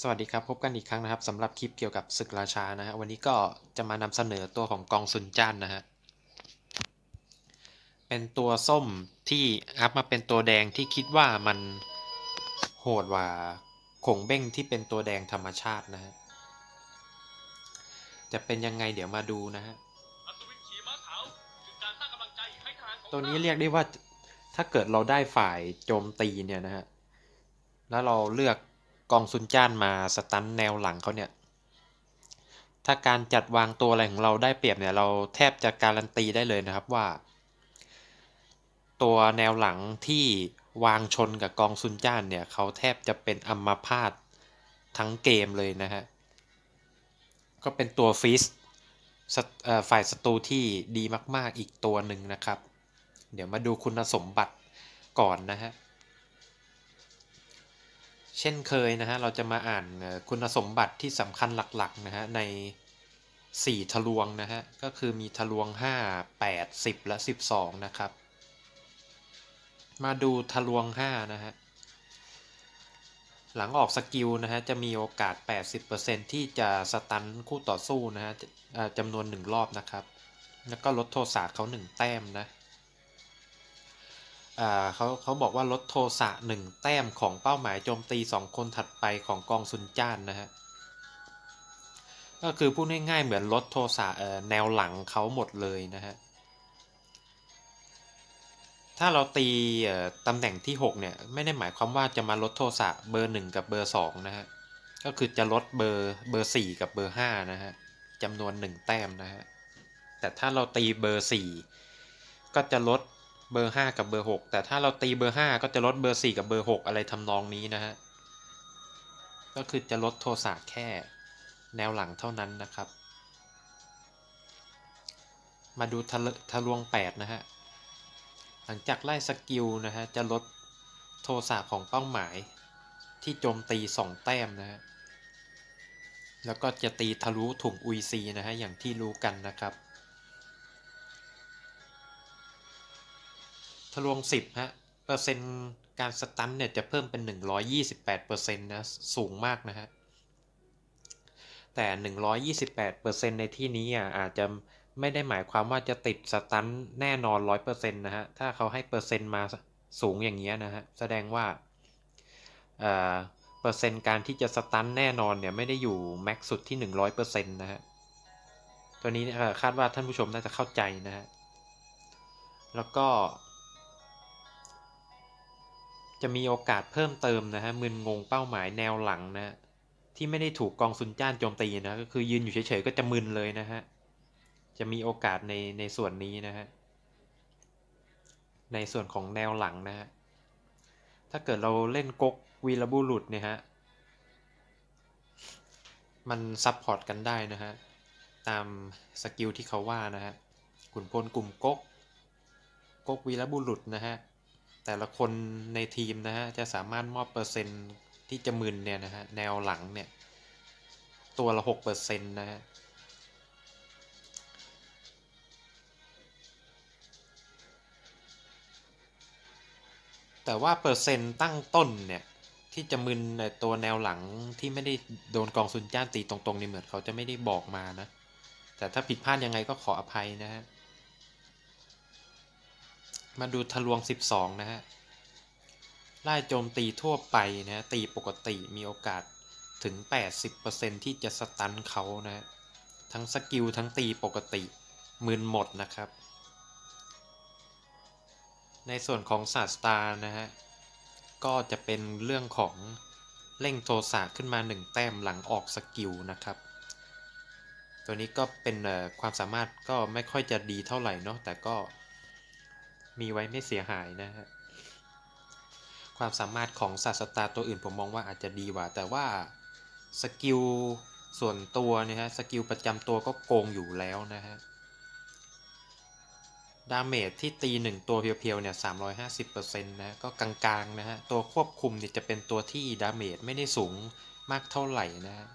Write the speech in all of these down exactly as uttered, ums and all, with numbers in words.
สวัสดีครับพบกันอีกครั้งนะครับสำหรับคลิปเกี่ยวกับศึกราชานะฮะวันนี้ก็จะมานำเสนอตัวของกองซุนจ้านนะฮะเป็นตัวส้มที่อัพมาเป็นตัวแดงที่คิดว่ามันโหดกว่าขงเบ้งที่เป็นตัวแดงธรรมชาตินะฮะจะเป็นยังไงเดี๋ยวมาดูนะฮะตัวนี้เรียกได้ว่าถ้าเกิดเราได้ฝ่ายโจมตีเนี่ยนะฮะแล้วเราเลือกกองซุนจ้านมาสตันแนวหลังเขาเนี่ยถ้าการจัดวางตัวอะไรของเราได้เปรียบเนี่ยเราแทบจะการันตีได้เลยนะครับว่าตัวแนวหลังที่วางชนกับกองซุนจ้านเนี่ยเขาแทบจะเป็นอัมพาตทั้งเกมเลยนะฮะก็เป็นตัวฟีสฝ่ายศัตรูที่ดีมากๆอีกตัวหนึ่งนะครับเดี๋ยวมาดูคุณสมบัติก่อนนะฮะเช่นเคยนะฮะเราจะมาอ่านคุณสมบัติที่สำคัญหลักๆนะฮะในสี่ทะลวงนะฮะก็คือมีทะลวงห้า แปด สิบและสิบสองนะครับมาดูทะลวงห้านะฮะหลังออกสกิลนะฮะจะมีโอกาส แปดสิบเปอร์เซ็นต์ ที่จะสตันคู่ต่อสู้นะฮะจำนวนหนึ่งรอบนะครับแล้วก็ลดโทสะเขาหนึ่งแต้มนะเขาเขาบอกว่าลดโทสะหนึ่งแต้มของเป้าหมายโจมตีสองคนถัดไปของกองซุนจ้านนะฮะก็คือพูดง่ายๆเหมือนลดโทสะแนวหลังเขาหมดเลยนะฮะถ้าเราตีตำแหน่งที่หกเนี่ยไม่ได้หมายความว่าจะมาลดโทสะเบอร์หนึ่งกับเบอร์สองนะฮะก็คือจะลดเบอร์เบอร์สี่กับเบอร์ห้านะฮะจำนวนหนึ่งแต้มนะฮะแต่ถ้าเราตีเบอร์สี่ก็จะลดเบอร์ห้ากับเบอร์หกแต่ถ้าเราตีเบอร์ห้าก็จะลดเบอร์สี่กับเบอร์หกอะไรทำนองนี้นะฮะก็คือจะลดโทสะแค่แนวหลังเท่านั้นนะครับมาดูทะลวงแปดนะฮะหลังจากไล่สกิลนะฮะจะลดโทสะของเป้าหมายที่โจมตีสองแต้มนะฮะแล้วก็จะตีทะลุถุงอุยซีนะฮะอย่างที่รู้กันนะครับทะลวงสิบฮะเปอร์เซ็นต์การสตันเนี่ยจะเพิ่มเป็น หนึ่งร้อยยี่สิบแปดเปอร์เซ็นต์ นะสูงมากนะฮะแต่ หนึ่งร้อยยี่สิบแปดเปอร์เซ็นต์ ในที่นี้อ่ะอาจจะไม่ได้หมายความว่าจะติดสตันแน่นอน ร้อยเปอร์เซ็นต์ นะฮะถ้าเขาให้เปอร์เซ็นต์มาสูงอย่างเงี้ยนะฮะแสดงว่าเปอร์เซ็นต์การที่จะสตันแน่นอนเนี่ยไม่ได้อยู่แม็กซ์สุดที่ หนึ่งร้อยเปอร์เซ็นต์ นะฮะตัวนี้คาดว่าท่านผู้ชมน่าจะเข้าใจนะฮะแล้วก็จะมีโอกาสเพิ่มเติมนะฮะมึนงงเป้าหมายแนวหลังนะที่ไม่ได้ถูกกองซุนจ้านโจมตีนะก็คือยืนอยู่เฉยๆก็จะมึนเลยนะฮะจะมีโอกาสในในส่วนนี้นะฮะในส่วนของแนวหลังนะฮะถ้าเกิดเราเล่นก๊กวีรบุรุษเนี่ยฮะมันซับพอร์ตกันได้นะฮะตามสกิลที่เขาว่านะฮะขุนพลกลุ่มก๊กก๊กวีรบุรุษนะฮะแต่ละคนในทีมนะฮะจะสามารถมอบเปอร์เซ็นต์ที่จะมึนเนี่ยนะฮะแนวหลังเนี่ยตัวละ หกเปอร์เซ็นต์ นะฮะแต่ว่าเปอร์เซ็นต์ตั้งต้นเนี่ยที่จะมึนในตัวแนวหลังที่ไม่ได้โดนกองซุนจ้านตีตรงๆนี่เหมือนเขาจะไม่ได้บอกมานะแต่ถ้าผิดพลาดยังไงก็ขออภัยนะฮะมาดูทะลวงสิบสองนะฮะไล่โจมตีทั่วไปนะตีปกติมีโอกาสถึง แปดสิบเปอร์เซ็นต์ ที่จะสตันเขานะทั้งสกิลทั้งตีปกติมึนหมดนะครับในส่วนของศาสตรานะฮะก็จะเป็นเรื่องของเร่งโทสะขึ้นมาหนึ่งแต้มหลังออกสกิลนะครับตัวนี้ก็เป็นความสามารถก็ไม่ค่อยจะดีเท่าไหร่เนาะแต่ก็มีไว้ไม่เสียหายนะฮะความสามารถของศาสตราตัวอื่นผมมองว่าอาจจะดีกว่าแต่ว่าสกิลส่วนตัวเนี่ยฮะสกิลประจำตัวก็โกงอยู่แล้วนะฮะดาเมจที่ตีหนึ่งตัวเพียวๆเนี่ย สามร้อยห้าสิบเปอร์เซ็นต์ นะก็กลางๆนะฮะตัวควบคุมเนี่ยจะเป็นตัวที่ดาเมจไม่ได้สูงมากเท่าไหร่นะฮะ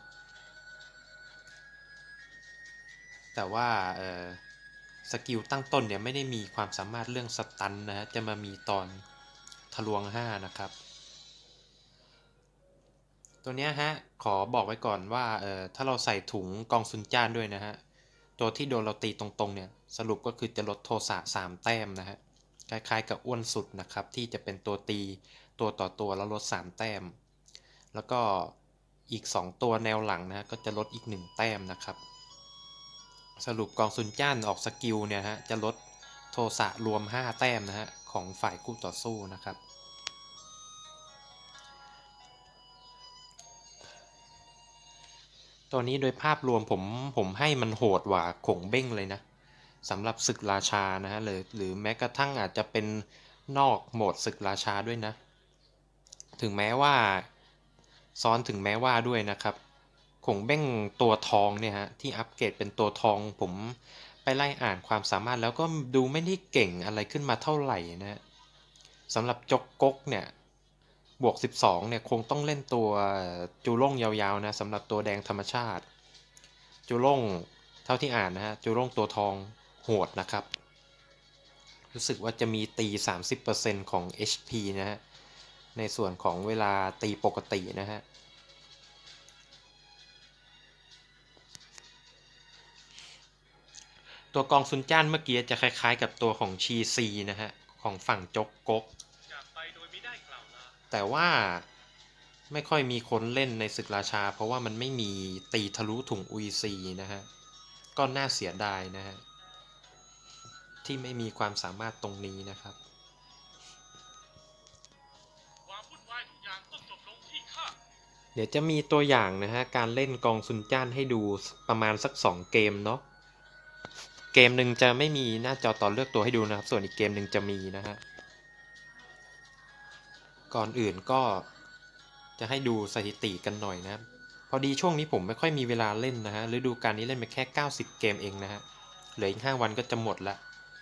แต่ว่าเอ่อสกิลตั้งต้นเนี่ยไม่ได้มีความสามารถเรื่องสตันนะฮะจะมามีตอนทะลวงห้านะครับตัวเนี้ยฮะขอบอกไว้ก่อนว่าเอ่อถ้าเราใส่ถุงกองซุนจ้านด้วยนะฮะตัวที่โดนเราตีตรงๆเนี่ยสรุปก็คือจะลดโทสะสามแต้มนะฮะคล้ายๆกับอ้วนสุดนะครับที่จะเป็นตัวตีตัวต่อตัวแล้วลดสามแต้มแล้วก็อีกสองตัวแนวหลังนะฮะก็จะลดอีกหนึ่งแต้มนะครับสรุปกองซุนจ้านออกสกิลเนี่ยฮะจะลดโทสะรวมห้าแต้มนะฮะของฝ่ายคู่ต่อสู้นะครับตัวนี้โดยภาพรวมผมผมให้มันโหดกว่าขงเบ้งเลยนะสำหรับศึกราชานะฮะเลยหรือแม้กระทั่งอาจจะเป็นนอกโหมดศึกราชาด้วยนะถึงแม้ว่าซ้อนถึงแม้ว่าด้วยนะครับขงเบ้งตัวทองเนี่ยฮะที่อัปเกรดเป็นตัวทองผมไปไล่อ่านความสามารถแล้วก็ดูไม่ได้เก่งอะไรขึ้นมาเท่าไหร่นะสำหรับจกก๊กเนี่ยบวกสิบสองเนี่ยคงต้องเล่นตัวจูล่งยาวๆนะสำหรับตัวแดงธรรมชาติจูล่งเท่าที่อ่านนะฮะจูล่งตัวทองโหดนะครับรู้สึกว่าจะมีตี สามสิบเปอร์เซ็นต์ ของ เอช พี นะฮะในส่วนของเวลาตีปกตินะฮะตัวกองซุนจ้านเมื่อกี้จะคล้ายๆกับตัวของชีซีนะฮะของฝั่งจกก๊กแต่ว่าไม่ค่อยมีคนเล่นในศึกราชาเพราะว่ามันไม่มีตีทะลุถุงอุยซีนะฮะก็น่าเสียดายนะฮะที่ไม่มีความสามารถตรงนี้นะครับเดี๋ยวจะมีตัวอย่างนะฮะการเล่นกองซุนจ้านให้ดูประมาณสักสองเกมเนาะเกมหนึ่งจะไม่มีหน้าจอตอนเลือกตัวให้ดูนะครับส่วนอีกเกมหนึ่งจะมีนะฮะก่อนอื่นก็จะให้ดูสถิติกันหน่อยนะพอดีช่วงนี้ผมไม่ค่อยมีเวลาเล่นนะฮะฤดูกาลนี้เล่นไปแค่เก้าสิบเกมเองนะฮะเหลืออีกห้าวันก็จะหมดละ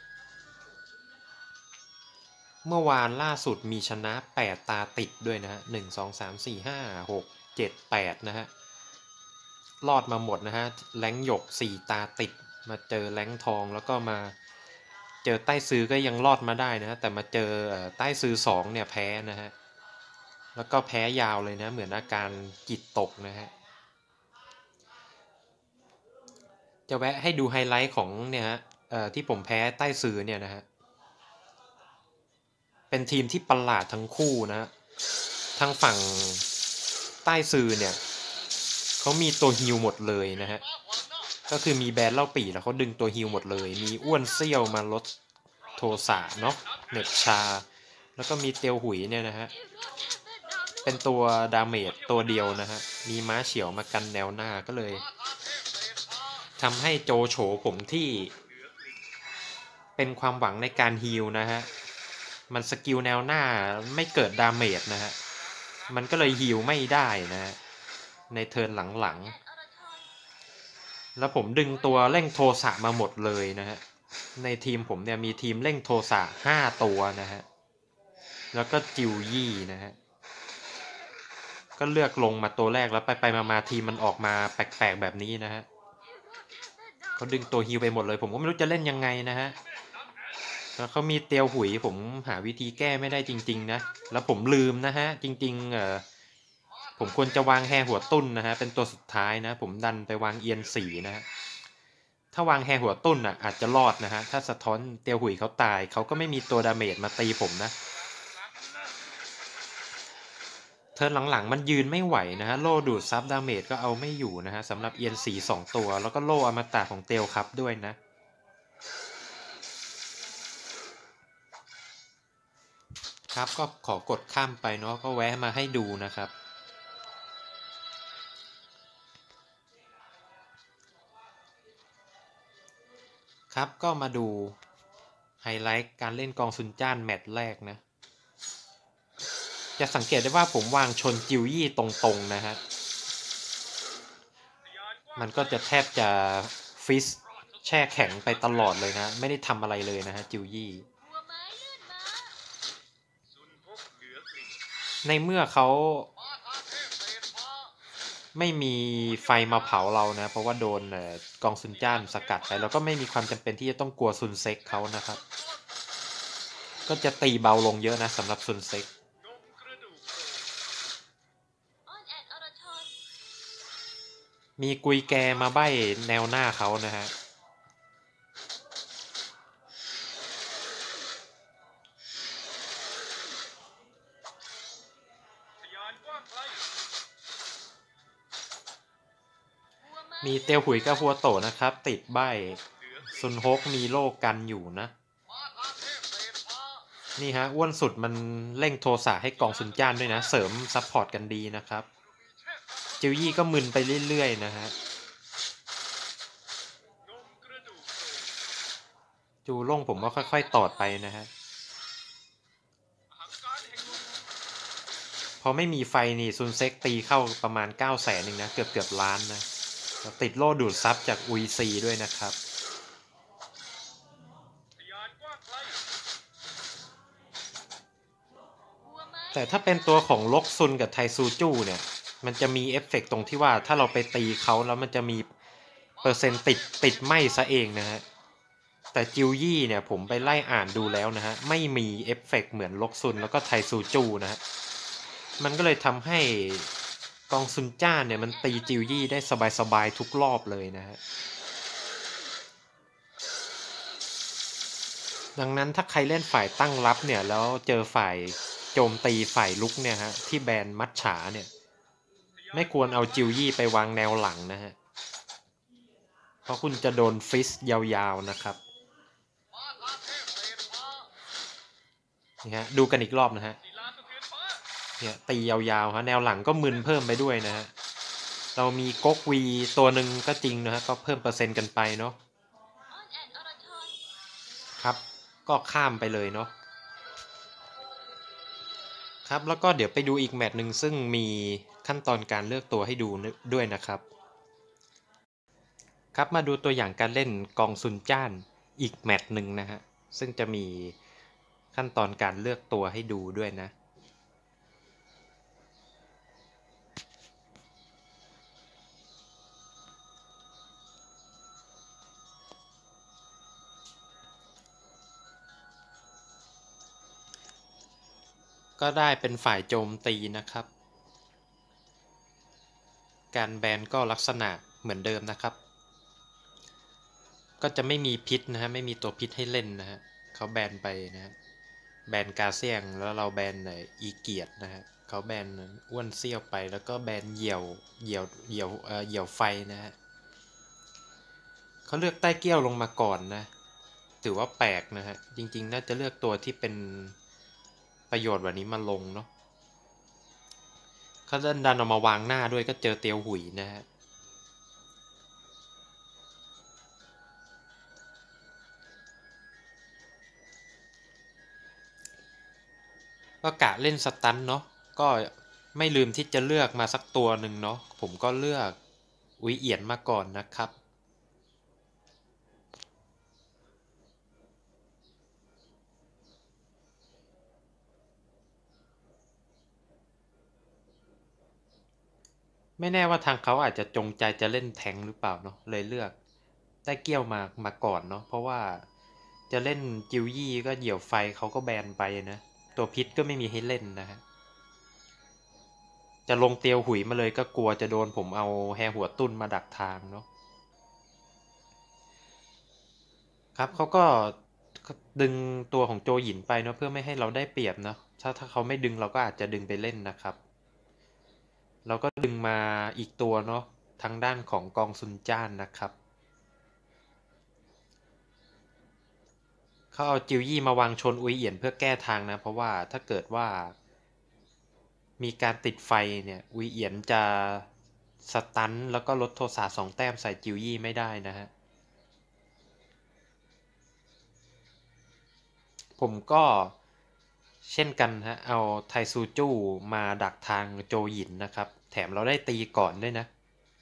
เมื่อวานล่าสุดมีชนะแปดตาติดด้วยนะฮะหนึ่ง สอง สาม สี่ ห้า หก เจ็ด แปดนะฮะรอดมาหมดนะฮะแรงหยกสี่ตาติดมาเจอแรงทองแล้วก็มาเจอใต้ซื้อก็ยังรอดมาได้นะฮะแต่มาเจอใต้ซื้อสองเนี่ยแพ้นะฮะแล้วก็แพ้ยาวเลยนะเหมือนอาการจิตตกนะฮะจะแวะให้ดูไฮไลท์ของเนี่ยฮะที่ผมแพ้ใต้ซื้อเนี่ยนะฮะเป็นทีมที่ประหลาดทั้งคู่นะทางฝั่งใต้ซื้อเนี่ยเขามีตัวฮิวหมดเลยนะฮะก็คือมีแบนเล่าปี่แล้วเขาดึงตัวฮิวหมดเลยมีอ้วนเซี่ยวมาลดโทสะเนาะเน็ตชาแล้วก็มีเตียวหุยเนี่ยนะฮะเป็นตัวดาเมจตัวเดียวนะฮะมีม้าเฉียวมากันแนวหน้าก็เลยทำให้โจโฉผมที่เป็นความหวังในการฮีลนะฮะมันสกิลแนวหน้าไม่เกิดดาเมจนะฮะมันก็เลยฮีลไม่ได้นะฮะในเทิร์นหลังๆแล้วผมดึงตัวเร่งโทสะมาหมดเลยนะฮะในทีมผมเนี่ยมีทีมเร่งโทสะห้าตัวนะฮะแล้วก็จิวยี่นะฮะก็เลือกลงมาตัวแรกแล้วไปไปมาๆทีมมันออกมาแปลกๆแบบนี้นะฮะเขาดึงตัวฮิวไปหมดเลยผมก็ไม่รู้จะเล่นยังไงนะฮะแล้วเขามีเตียวหุยผมหาวิธีแก้ไม่ได้จริงๆนะแล้วผมลืมนะฮะจริงๆเออผมควรจะวางแฮหัวตุ้นนะฮะเป็นตัวสุดท้ายนะผมดันไปวางเอียนสีนะฮะถ้าวางแฮหัวตุ้นอ่ะอาจจะรอดนะฮะถ้าสะท้อนเตียวหุยเขาตายเขาก็ไม่มีตัวดาเมจมาตีผมนะเทิร์นหลังๆมันยืนไม่ไหวนะฮะโล่ดูดซับดาเมจก็เอาไม่อยู่นะฮะสำหรับเอียนสีสองตัวแล้วก็โล่อมตะของเตียวครับด้วยนะครับก็ขอกดข้ามไปเนาะก็แวะมาให้ดูนะครับครับก็มาดูไฮไลท์การเล่นกองซุนจ้านแมตช์แรกนะจะสังเกตได้ว่าผมวางชนจิวยี่ตรงๆนะฮะมันก็จะแทบจะฟิสแช่แข็งไปตลอดเลยนะไม่ได้ทำอะไรเลยนะฮะจิวยี่ในเมื่อเขาไม่มีไฟมาเผาเรานะเพราะว่าโดนกองซุนจ้านสกัดไปแล้วก็ไม่มีความจำเป็นที่จะต้องกลัวซุนเซ็กเขานะครับก็จะตีเบาลงเยอะนะสำหรับซุนเซ็กมีกุยแกมาใบ้แนวหน้าเขานะฮะมีเตียวหุยกับฮัวโตะนะครับติดใบ้ซุนฮกมีโลกันอยู่นะนี่ฮะอ้วนสุดมันเร่งโทสะให้กองซุนจ้านด้วยนะเสริมซัพพอร์ตกันดีนะครับจิวยี่ก็มึนไปเรื่อยๆนะฮะจูล่งผมก็ค่อยๆตอดไปนะฮะพอไม่มีไฟนี่ซุนเซ็กตีเข้าประมาณเก้าแสนหนึ่งนะเกือบเกือบล้านนะติดโล่ดูดซับจากอุยซีด้วยนะครับแต่ถ้าเป็นตัวของลกซุนกับไทซูจูเนี่ยมันจะมีเอฟเฟกตรงที่ว่าถ้าเราไปตีเขาแล้วมันจะมีเปอร์เซ็นต์ติดติดไหมซะเองนะฮะแต่จิวยี่เนี่ยผมไปไล่อ่านดูแล้วนะฮะไม่มีเอฟเฟกเหมือนลกซุนแล้วก็ไทซูจูนะฮะมันก็เลยทำให้กองซุนจ้าเนี่ยมันตีจิวยี่ได้สบายๆทุกรอบเลยนะฮะดังนั้นถ้าใครเล่นฝ่ายตั้งรับเนี่ยแล้วเจอฝ่ายโจมตีฝ่ายลุกเนี่ยฮะที่แบนมัดฉาเนี่ยไม่ควรเอาจิวยี่ไปวางแนวหลังนะฮะเพราะคุณจะโดนฟิสยาวๆนะครับนี่ฮะดูกันอีกรอบนะฮะเนี่ยตียาวๆฮะแนวหลังก็มึนเพิ่มไปด้วยนะฮะเรามีก๊กวีตัวหนึ่งก็จริงนะฮะก็เพิ่มเปอร์เซ็นต์กันไปเนาะครับก็ข้ามไปเลยเนาะครับแล้วก็เดี๋ยวไปดูอีกแมตช์หนึ่งซึ่งมีขั้นตอนการเลือกตัวให้ดูด้วยนะครับครับมาดูตัวอย่างการเล่นกองซุนจ้านอีกแมตช์หนึ่งนะฮะซึ่งจะมีขั้นตอนการเลือกตัวให้ดูด้วยนะก็ได้เป็นฝ่ายโจมตีนะครับการแบนก็ลักษณะเหมือนเดิมนะครับก็จะไม่มีพิษนะฮะไม่มีตัวพิษให้เล่นนะฮะเขาแบนไปนะฮะแบนกาเซียงแล้วเราแบนอีเกียรตินะฮะเขาแบนอ้วนเซี่ยวไปแล้วก็แบนเหยี่ยวเหยี่ยวเหยี่ยวเอ่อเหยี่ยวไฟนะฮะเขาเลือกใต้เกี้ยวลงมาก่อนนะถือว่าแปลกนะฮะจริงๆน่าจะเลือกตัวที่เป็นประโยชน์กว่านี้มาลงเนาะเขาดันดันเอามาวางหน้าด้วยก็เจอเตียวหุยนะฮะก็กะเล่นสตันเนาะก็ไม่ลืมที่จะเลือกมาสักตัวหนึ่งเนาะผมก็เลือกอุยเอียนมาก่อนนะครับไม่แน่ว่าทางเขาอาจจะจงใจจะเล่นแทงหรือเปล่าเนาะเลยเลือกได้เกี้ยวมามาก่อนเนาะเพราะว่าจะเล่นจิวยี่ก็เหยี่ยวไฟเขาก็แบนไปนะตัวพิษก็ไม่มีให้เล่นนะฮะจะลงเตียวหุยมาเลยก็กลัวจะโดนผมเอาแฮหัวตุ้นมาดักทางเนาะครับเขาก็ดึงตัวของโจหยินไปเนาะเพื่อไม่ให้เราได้เปรียบเนาะถ้าถ้าเขาไม่ดึงเราก็อาจจะดึงไปเล่นนะครับเราก็ดึงมาอีกตัวเนาะทางด้านของกองซุนจ้านนะครับเขาเอาจิวยี่มาวางชนอุยเอียนเพื่อแก้ทางนะเพราะว่าถ้าเกิดว่ามีการติดไฟเนี่ยอุยเอียนจะสตันแล้วก็ลดโทสะสองแต้มใส่จิวยี่ไม่ได้นะฮะผมก็เช่นกันฮะเอาไทซูจูมาดักทางโจหยินนะครับแถมเราได้ตีก่อนด้วยนะ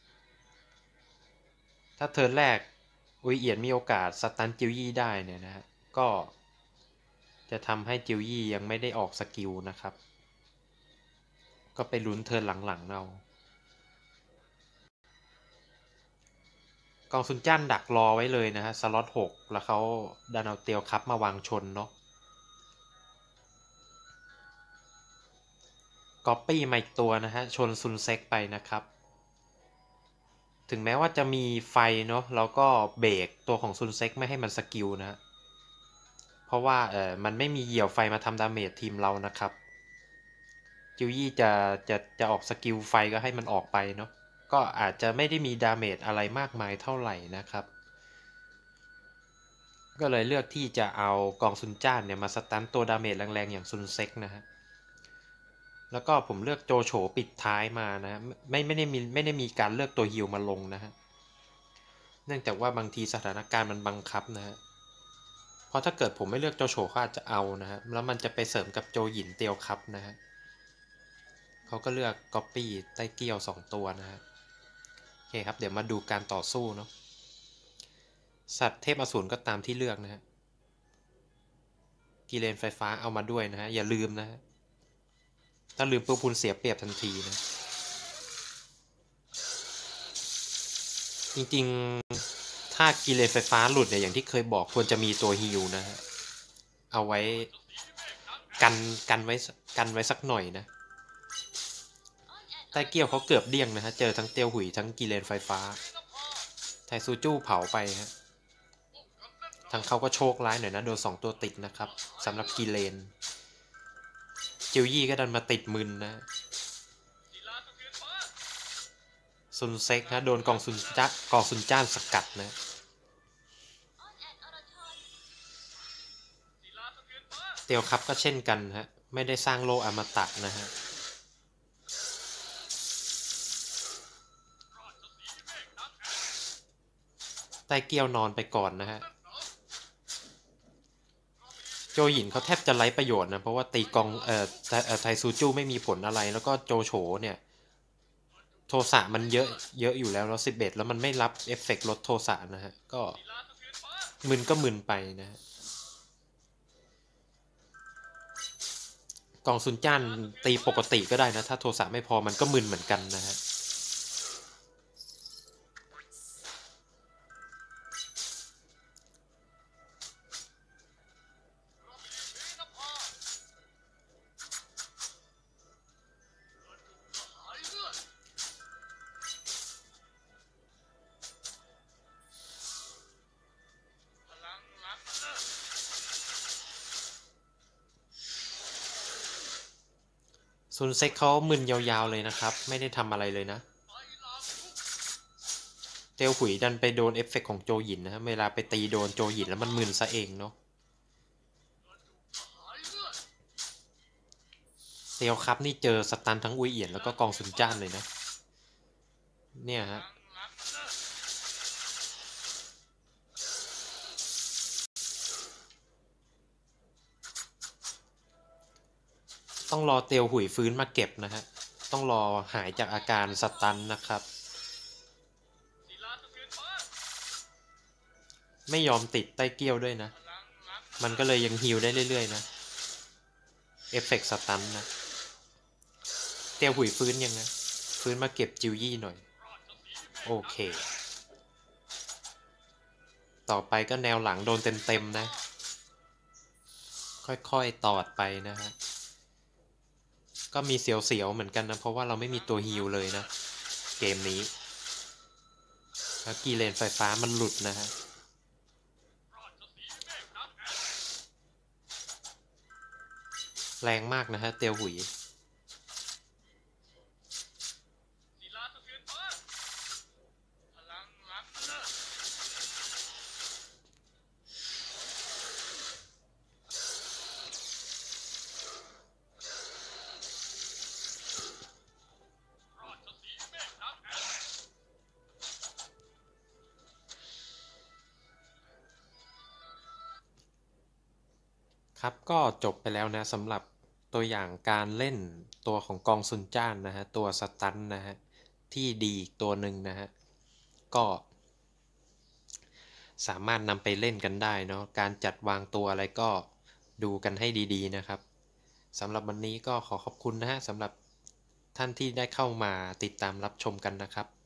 ถ้าเทิร์นแรกอุยเอียนมีโอกาสสตันจิวยี่ได้เนี่ยนะฮะก็จะทำให้จิวยี่ยังไม่ได้ออกสกิลนะครับก็ไปลุ้นเทิร์นหลังๆเรากองซุนจ้านดักรอไว้เลยนะฮะสล็อตหกแล้วเขาดันเอาเตียวคัพมาวางชนเนาะก๊อปปี้มาอีกตัวนะฮะชนซุนเซ็กไปนะครับถึงแม้ว่าจะมีไฟเนาะแล้วก็เบรกตัวของซุนเซ็กไม่ให้มันสกิลนะ เพราะว่าเออมันไม่มีเหยี่ยวไฟมาทำดาเมจทีมเรานะครับจิวยี่จะจะจะออกสกิลไฟก็ให้มันออกไปเนาะก็อาจจะไม่ได้มีดาเมจอะไรมากมายเท่าไหร่นะครับก็เลยเลือกที่จะเอากองซุนจ้านเนี่ยมาสตันตัวดาเมจแรงๆอย่างซุนเซ็กนะฮะแล้วก็ผมเลือกโจโฉปิดท้ายมานะไม่ไม่ได้มีไม่ได้มีการเลือกตัวฮิลมาลงนะฮะเนื่องจากว่าบางทีสถานการณ์มันบังคับนะฮะเพราะถ้าเกิดผมไม่เลือกโจโฉเขาอาจจะเอานะฮะแล้วมันจะไปเสริมกับโจหยินเตียวครับนะฮะเขาก็เลือกก๊อปปี้ไต้เกี้ยวสองตัวนะฮะโอเคครับเดี๋ยวมาดูการต่อสู้เนาะสัตว์เทพอสูรก็ตามที่เลือกนะฮะกีเลนไฟฟ้าเอามาด้วยนะฮะอย่าลืมนะฮะถ้าลืมปุ๊บคุณเสียเปรียบทันทีนะจริงๆถ้ากีเลนไฟฟ้าหลุดเนี่ยอย่างที่เคยบอกควรจะมีตัวฮิลนะฮะเอาไว้กันกันไว้กันไว้สักหน่อยนะไต้เกี้ยวเขาเกือบเดี้ยงนะฮะเจอทั้งเตียวหุยทั้งกีเลนไฟฟ้าไทซูจู้เผาไปฮะทางเขาก็โชคร้ายหน่อยนะโดนสองตัวติดนะครับสำหรับกีเลนจิวยี่ก็ดันมาติดมึนนะซุนเซ็กนะโดนกองซุนจ้ากองซุนจ้านสกัดนะเตียวครับก็เช่นกันฮะไม่ได้สร้างโลอมตะนะฮะไต้เกี้ยวนอนไปก่อนนะฮะโจหยินเขาแทบจะไร้ประโยชน์นะเพราะว่าตีกองเอ่อไทซูจูไม่มีผลอะไรแล้วก็โจโฉเนี่ยโทสะมันเยอะเยอะอยู่แล้วแล้วสิบเอ็ดแล้วมันไม่รับเอฟเฟกต์ลดโทสะนะฮะก็มึนก็มึนไปนะฮะกองซุนจ้านตีปกติก็ได้นะถ้าโทสะไม่พอมันก็มึนเหมือนกันนะฮะซุนเซ็กเขามึนยาวๆเลยนะครับไม่ได้ทำอะไรเลยนะเตียวหุยดันไปโดนเอฟเฟกต์ของโจหยินนะฮะเวลาไปตีโดนโจหยินแล้วมันมึนซะเองเนาะเตียวครับนี่เจอสตันทั้งอุยเอียนแล้วก็กองซุนจ้านเลยนะเนี่ยฮะต้องรอเตียวหุยฟื้นมาเก็บนะฮะต้องรอหายจากอาการสตันนะครับไม่ยอมติดไต้เกี้ยวด้วยนะมันก็เลยยังฮีลได้เรื่อยๆนะเอฟเฟกต์สตันนะเตียวหุยฟื้นยังนะฟื้นมาเก็บจิวยี่หน่อยโอเคต่อไปก็แนวหลังโดนเต็มๆนะค่อยๆตอดไปนะฮะก็มีเสียวๆเหมือนกันนะเพราะว่าเราไม่มีตัวฮีลเลยนะเกมนี้แล้วกีเลนไฟฟ้ามันหลุดนะฮะแรงมากนะฮะเตียวหุยครับก็จบไปแล้วนะสำหรับตัวอย่างการเล่นตัวของกองซุนจ้านนะฮะตัวสตันนะฮะที่ดีอีกตัวหนึ่งนะฮะก็สามารถนำไปเล่นกันได้เนาะการจัดวางตัวอะไรก็ดูกันให้ดีๆนะครับสำหรับวันนี้ก็ขอขอบคุณนะฮะสำหรับท่านที่ได้เข้ามาติดตามรับชมกันนะครับ